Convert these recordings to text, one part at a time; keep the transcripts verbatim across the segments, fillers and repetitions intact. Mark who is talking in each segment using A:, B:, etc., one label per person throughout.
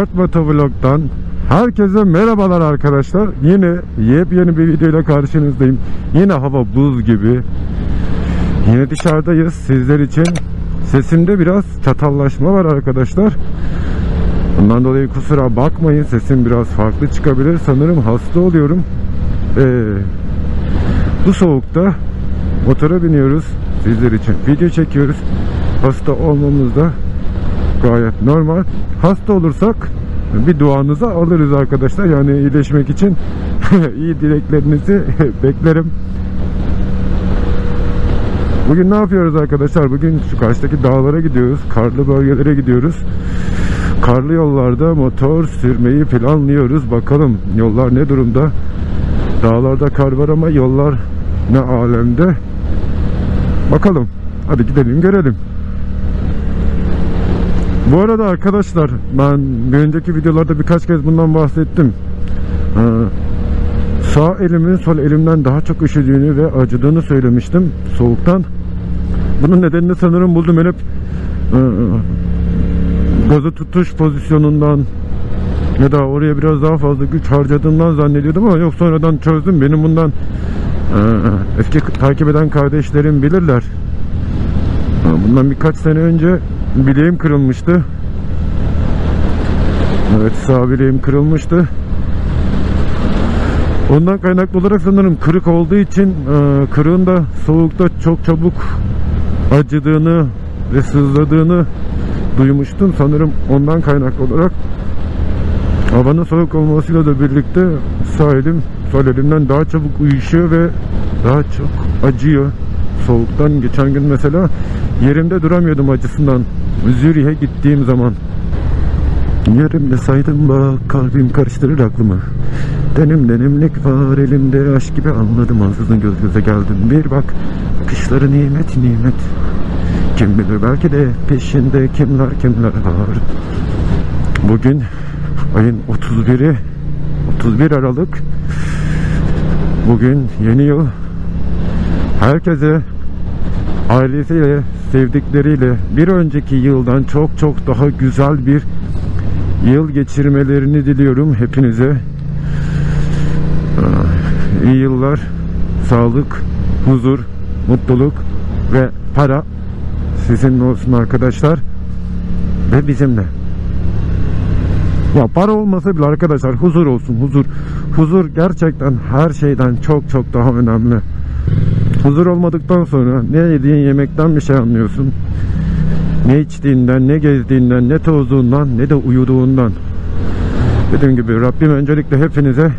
A: dört Motovlog'dan herkese merhabalar arkadaşlar. Yine yepyeni bir videoyla karşınızdayım. Yine hava buz gibi. Yine dışarıdayız sizler için. Sesimde biraz çatallaşma var arkadaşlar. Bundan dolayı kusura bakmayın, sesim biraz farklı çıkabilir. Sanırım hasta oluyorum. Ee, bu soğukta motora biniyoruz sizler için. Video çekiyoruz. Hasta olmamız da gayet normal. Hasta olursak bir duanızı alırız arkadaşlar. Yani iyileşmek için iyi dileklerinizi beklerim. Bugün ne yapıyoruz arkadaşlar? Bugün şu karşıdaki dağlara gidiyoruz. Karlı bölgelere gidiyoruz. Karlı yollarda motor sürmeyi planlıyoruz. Bakalım yollar ne durumda? Dağlarda kar var ama yollar ne alemde? Bakalım. Hadi gidelim görelim. Bu arada arkadaşlar, ben bir önceki videolarda birkaç kez bundan bahsettim. Ee, sağ elimin sol elimden daha çok üşüdüğünü ve acıdığını söylemiştim soğuktan. Bunun nedenini sanırım buldum. Ben hep e, gazı tutuş pozisyonundan ya da oraya biraz daha fazla güç harcadığımdan zannediyordum ama yok, sonradan çözdüm. Benim bundan e, eski takip eden kardeşlerim bilirler. Bundan birkaç sene önce bileğim kırılmıştı. Evet, sağ bileğim kırılmıştı. Ondan kaynaklı olarak sanırım kırık olduğu için e, kırığın da soğukta çok çabuk acıdığını ve sızladığını duymuştum. Sanırım ondan kaynaklı olarak havanın soğuk olmasıyla da birlikte sağ elim sol elimden daha çabuk uyuşuyor ve daha çok acıyor soğuktan. Geçen gün mesela yerimde duramıyordum acısından. Zürih'e gittiğim zaman yerimde saydım bak, kalbim karıştırır aklımı. Denim denimlik var elimde, aşk gibi anladım, ansızın göz göze geldim. Bir bak, bakışları nimet nimet. Kim bilir belki de peşinde kimler kimler var. Bugün ayın otuz biri, otuz bir Aralık. Bugün yeni yıl. Herkese ailesiyle, sevdikleriyle bir önceki yıldan çok çok daha güzel bir yıl geçirmelerini diliyorum hepinize. İyi yıllar, sağlık, huzur, mutluluk ve para sizinle olsun arkadaşlar ve bizimle. Ya para olmasa bile arkadaşlar huzur olsun, huzur. Huzur gerçekten her şeyden çok çok daha önemli. Huzur olmadıktan sonra ne yediğin yemekten bir şey anlıyorsun. Ne içtiğinden, ne gezdiğinden, ne tozduğundan, ne de uyuduğundan. Dediğim gibi Rabbim öncelikle hepinize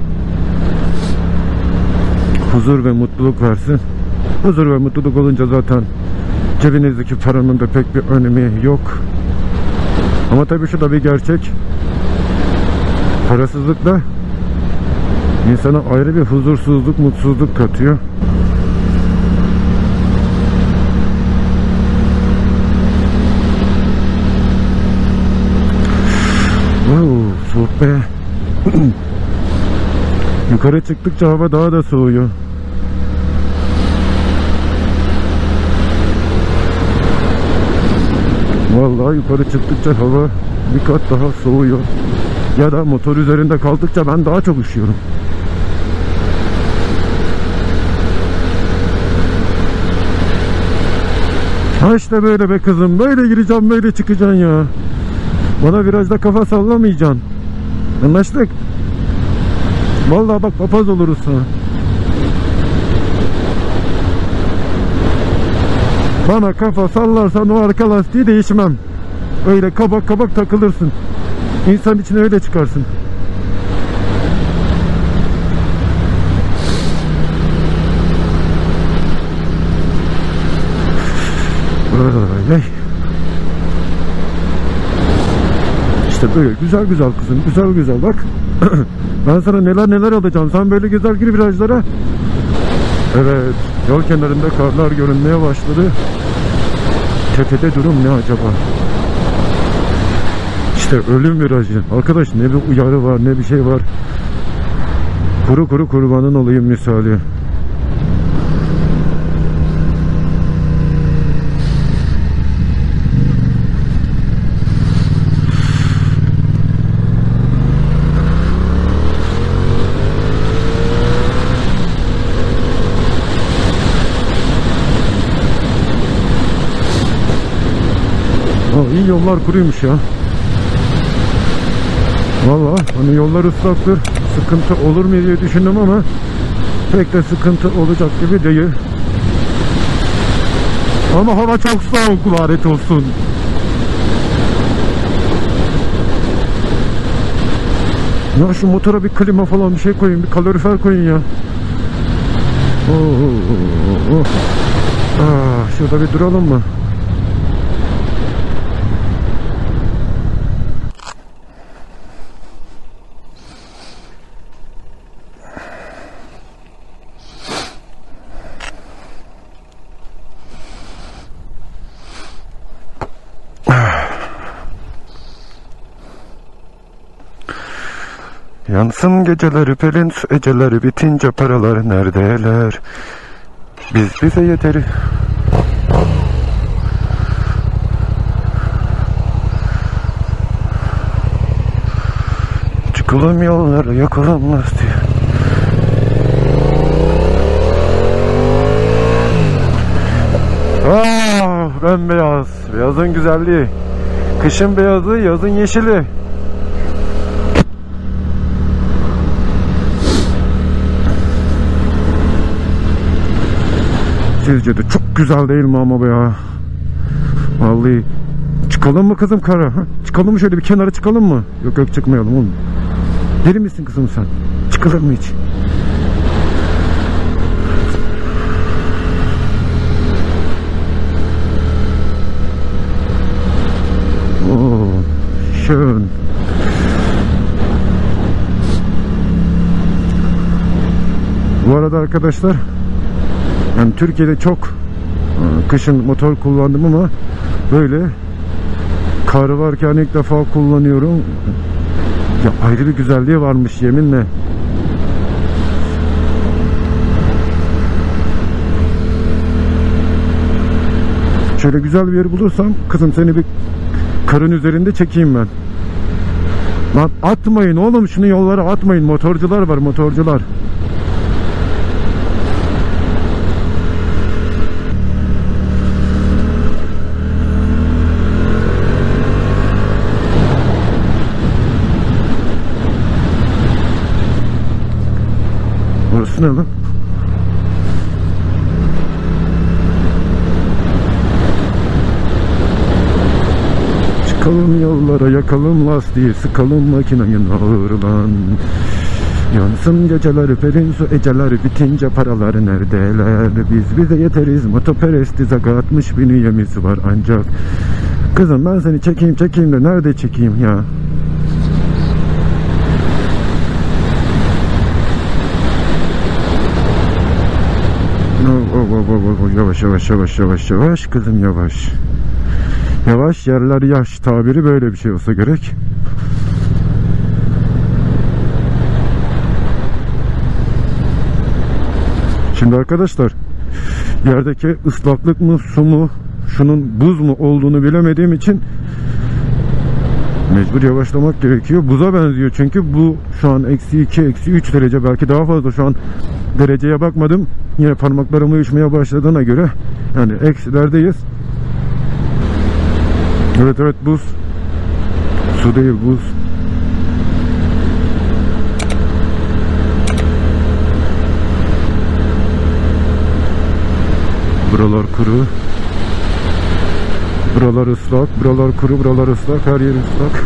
A: huzur ve mutluluk versin. Huzur ve mutluluk olunca zaten cebinizdeki paranın da pek bir önemi yok. Ama tabii şu da bir gerçek. Parasızlık da insana ayrı bir huzursuzluk, mutsuzluk katıyor. Wow, soğuk be. Yukarı çıktıkça hava daha da soğuyor. Vallahi yukarı çıktıkça hava bir kat daha soğuyor. Ya da motor üzerinde kaldıkça ben daha çok üşüyorum. Ha işte böyle be kızım. Böyle gireceğim, böyle çıkacaksın ya. Bana virajda kafa sallamayacaksın. Anlaştık. Vallahi bak, papaz oluruz sana. Bana kafa sallarsan o arka lastiği değişmem. Öyle kabak kabak takılırsın. İnsan içine öyle çıkarsın. Öyle. İşte böyle güzel güzel kızım, güzel güzel bak. Ben sana neler neler alacağım. Sen böyle güzel gir virajlara. Evet, yol kenarında karlar görünmeye başladı. Tepede durum ne acaba? İşte ölüm virajı. Arkadaş, ne bir uyarı var, ne bir şey var. Kuru kuru kurbanın olayım misali. yollar kuruymuş ya. Valla hani yollar ıslaktır, sıkıntı olur mu diye düşündüm ama pek de sıkıntı olacak gibi değil. Ama hava çok soğuk, lanet olsun. Ya şu motora bir klima falan bir şey koyun, bir kalorifer koyun ya. Oo, oo, oo. Ah, şurada bir duralım mı? Yansın geceleri pelin su eceleri bitince paralar neredeler? Biz bize yeteri. Çıkalım yollara yakalım lastiği. Ah, bembeyaz. Beyazın güzelliği. Kışın beyazı, yazın yeşili. Sizce de çok güzel değil mi ama be ya? Vallahi. Çıkalım mı kızım kara? Ha? Çıkalım mı, şöyle bir kenara çıkalım mı? Yok yok, çıkmayalım oğlum. Deli misin kızım sen? Çıkılır mı hiç? Oo, schön. Bu arada arkadaşlar, yani Türkiye'de çok kışın motor kullandım ama böyle kar varken ilk defa kullanıyorum. Ya ayrı bir güzelliği varmış yeminle. Şöyle güzel bir yer bulursam kızım seni bir karın üzerinde çekeyim ben. Lan atmayın oğlum, şunu yollara atmayın. Motorcular var, motorcular. Orası ne lan? Çıkalım yollara, yakalım lastiği, sıkalım makinenin ağırlan. Yansın geceleri pelin su eceleri bitince paralar neredeler? Biz bize yeteriz, motoperestiz, aga altmış bin üyemiz var ancak. Kızım ben seni çekeyim çekeyim de nerede çekeyim ya? Oh, oh, oh, oh, oh. Yavaş yavaş yavaş yavaş yavaş kızım, yavaş. Yavaş, yerler yaş tabiri böyle bir şey olsa gerek. Şimdi arkadaşlar, yerdeki ıslaklık mı su mu, şunun buz mu olduğunu bilemediğim için mecbur yavaşlamak gerekiyor. Buza benziyor çünkü bu şu an eksi iki, eksi üç derece, belki daha fazla. Şu an dereceye bakmadım. Yine parmaklarım uyuşmaya başladığına göre yani eksilerdeyiz. Evet evet, buz. Su değil, buz. Buralar kuru. Buralar ıslak, buralar kuru, buralar ıslak, her yer ıslak.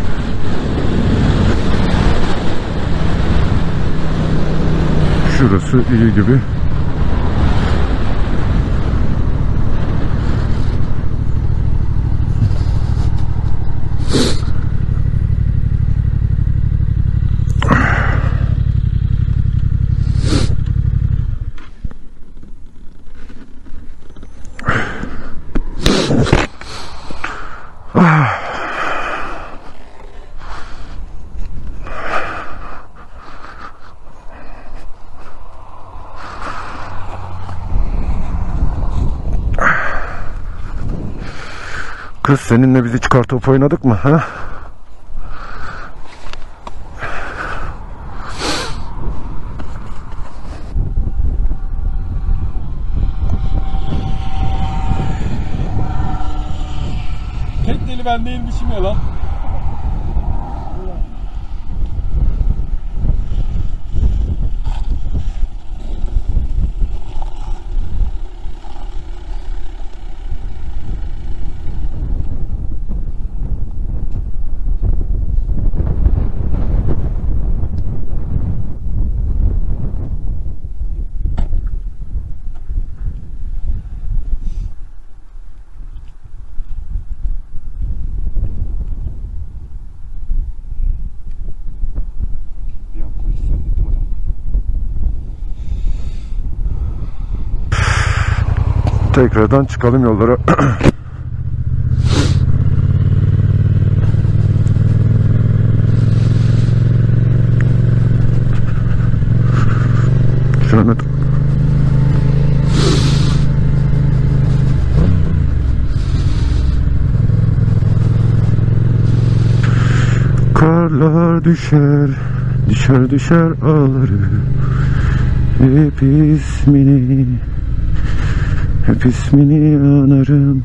A: Şurası iyi gibi. Kız, seninle biz hiç kartop oynadık mı? Ha?
B: Tek deli ben değilmişim ya lan.
A: Tekrardan çıkalım yollara. Şöyle karlar düşer, düşer düşer ağları, hep ismini, hep ismini anarım.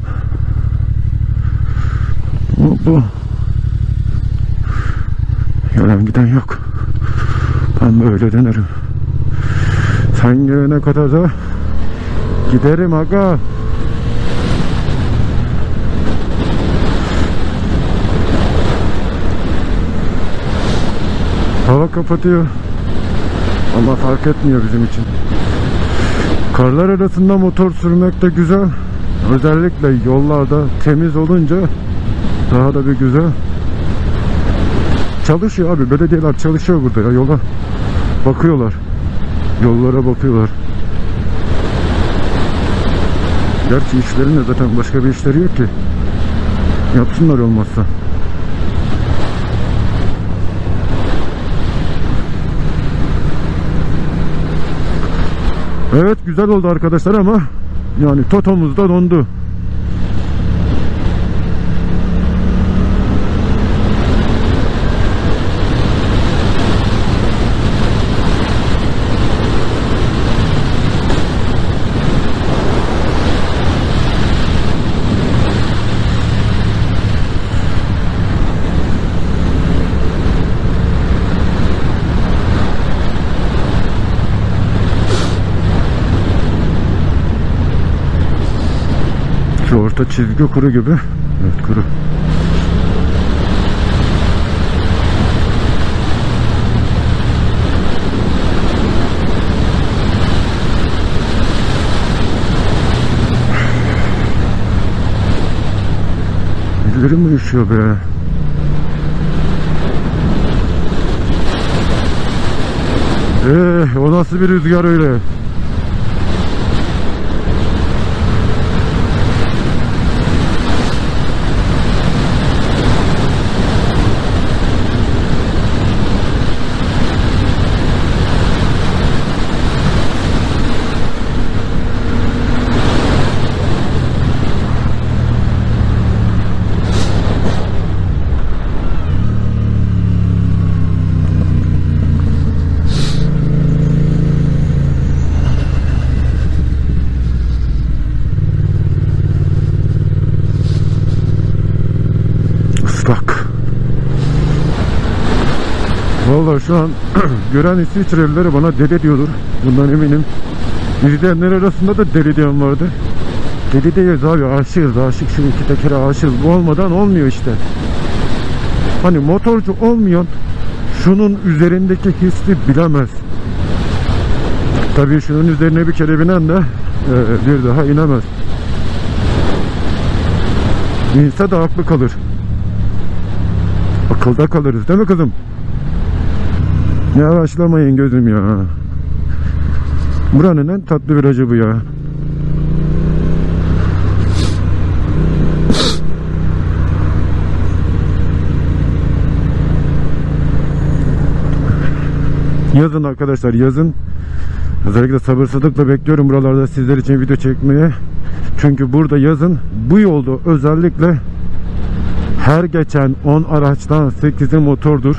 A: Bu, bu. Gelen giden yok. Ben böyle dönerim. Sen gelene kadar da giderim aga. Hava kapatıyor. Ama fark etmiyor bizim için. Karlar arasında motor sürmek de güzel. Özellikle yollarda temiz olunca daha da bir güzel. Çalışıyor abi. Belediyeler çalışıyor burada ya. Yola bakıyorlar. Yollara bakıyorlar. Gerçi işlerinde zaten başka bir işleri yok ki. Yapsınlar olmazsa. Evet, güzel oldu arkadaşlar ama yani totomuz da dondu. Şu orta çizgi kuru gibi. Evet, kuru. Ellerim uyuşuyor be. Eh, o nasıl bir rüzgar öyle? Islak. Vallahi şu an gören İsviçrelileri bana deli diyordur. Bundan eminim. İzleyenler arasında da deli diyen vardı. Deli değiliz abi, aşığız. Aşık şu iki tekere aşığız. Bu olmadan olmuyor işte. Hani motorcu olmayan şunun üzerindeki hissi bilemez. Tabii şunun üzerine bir kere binen de e, bir daha inemez. İnse de aklı kalır. Akılda kalırız değil mi kızım? Yavaşlamayın gözüm ya. Buranın en tatlı virajı bu ya. Yazın arkadaşlar, yazın. Özellikle sabırsızlıkla bekliyorum buralarda sizler için video çekmeye. Çünkü burada yazın bu yolda özellikle her geçen on araçtan sekizi motordur.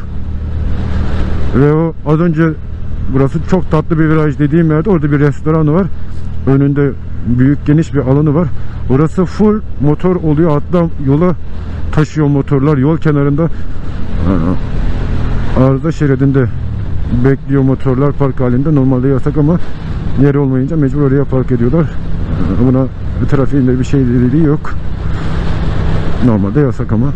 A: Ve o az önce, burası çok tatlı bir viraj dediğim yerde, orada bir restoran var. önünde büyük geniş bir alanı var. Orası full motor oluyor. Hatta yola taşıyor motorlar. Yol kenarında arıza şeridinde bekliyor motorlar park halinde. Normalde yasak ama yer olmayınca mecbur oraya park ediyorlar. Buna trafiğinde bir şey dediği yok. Normalde yasak ama.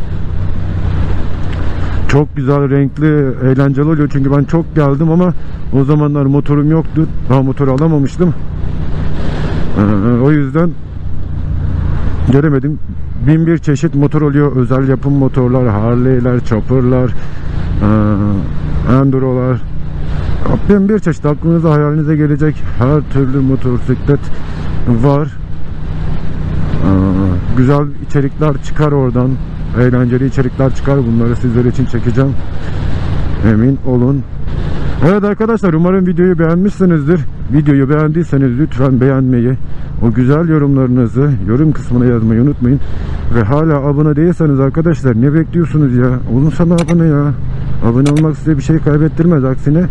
A: Çok güzel, renkli, eğlenceli oluyor. Çünkü ben çok geldim ama o zamanlar motorum yoktu. Daha motoru alamamıştım. Ee, o yüzden gelemedim. Bin bir çeşit motor oluyor. Özel yapım motorlar, Harley'ler, Chopper'lar, ee, Enduro'lar. Bin bir çeşit aklınıza, hayalinize gelecek her türlü motosiklet var. Ee, güzel içerikler çıkar oradan. Eğlenceli içerikler çıkar. Bunları sizler için çekeceğim. Emin olun. Evet arkadaşlar, umarım videoyu beğenmişsinizdir. Videoyu beğendiyseniz lütfen beğenmeyi, o güzel yorumlarınızı yorum kısmına yazmayı unutmayın. Ve hala abone değilseniz arkadaşlar ne bekliyorsunuz ya? Olun sana abone ya. Abone olmak size bir şey kaybettirmez. Aksine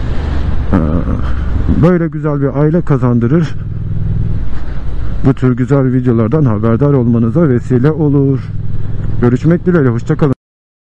A: böyle güzel bir aile kazandırır. Bu tür güzel videolardan haberdar olmanıza vesile olur. Görüşmek dileğiyle. Hoşça kalın.